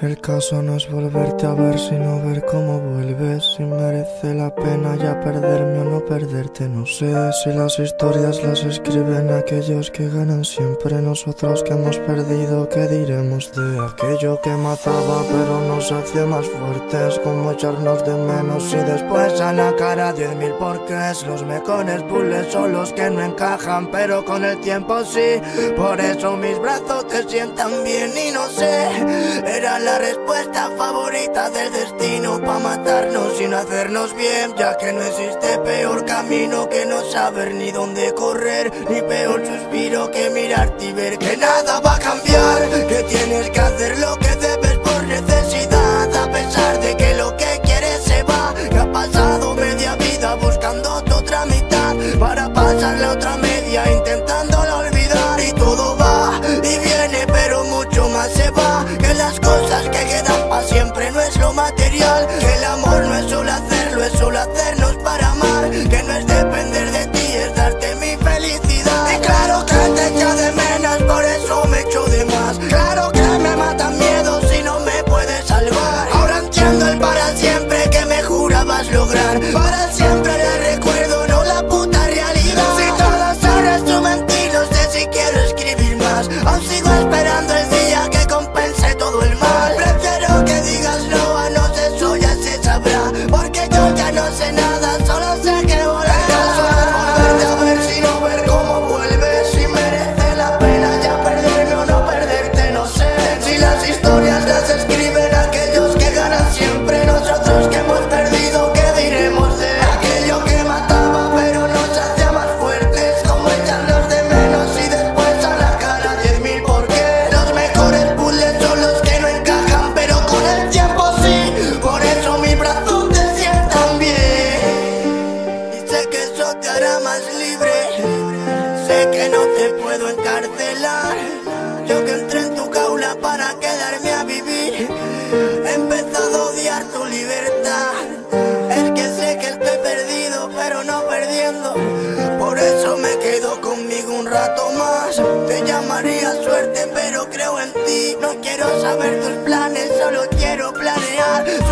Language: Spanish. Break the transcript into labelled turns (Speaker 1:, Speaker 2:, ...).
Speaker 1: El caso no es volverte a ver, sino ver cómo vuelves. Si merece la pena ya perderme o no perderte. No sé si las historias las escriben aquellos que ganan siempre. Nosotros que hemos perdido, ¿qué diremos de aquello que mataba pero nos hacía más fuertes? Como echarnos de menos y después a la cara 10.000 porqués. Los mejores puzzles son los que no encajan, pero con el tiempo sí. Por eso mis brazos te sientan bien y no sé, era la respuesta favorita del destino pa' matarnos y no hacernos bien, ya que no existe peor camino que no saber ni dónde correr, ni peor suspiro que mirarte y ver que nada va a cambiar, que tienes que hacer lo que debes por necesidad, a pesar de que lo que quieres se va, que ha pasado media vida buscando tu otra mitad, para pasar la otra media intentándola olvidar, y todo va y viene pero mucho más se va, que las cosas que quedan pa' siempre no es lo material, que el amor no es solo hacerlo, es solo hacernos para amar, que no es depender de ti, es darte mi felicidad. Y claro que te echo de menos, por eso me echo de más. Claro que me mata miedo si no me puedes salvar. Ahora entiendo el para siempre que me jurabas lograr. Para siempre le recuerdo, no la puta realidad. Si todo se resume en ti, no sé si quiero escribir más. Aún sigo esperando el día que compense todo el mal. Prefiero que digas no a no sé, eso ya se sabrá, porque yo ya no sé nada, solo sé que volará. El caso no es volverte a ver, sino ver cómo vuelves. Si merece la pena ya perderme o no perderte, no sé. Si las historias las escriben aquellos que ganan siempre, nosotros que hemos perdido, ¿qué diremos de aquello que mataba pero nos hacía más fuertes? Como echarnos de menos y después a la cara 10.000 porqués. Los mejores puzzles son los que no encajan, pero con el tiempo sí. Por eso mis brazos te sientan bien. Y sé que eso te hará más libre. Sé que no te puedo encarcelar. Yo que entré en tu jaula para quedarme a vivir, he empezado a odiar tu libertad. Es que sé que estoy perdido, pero no perdiendo. Por eso me quedo conmigo un rato más. Te llamaría suerte, pero creo en ti. No quiero saber tus planes, solo quiero planear.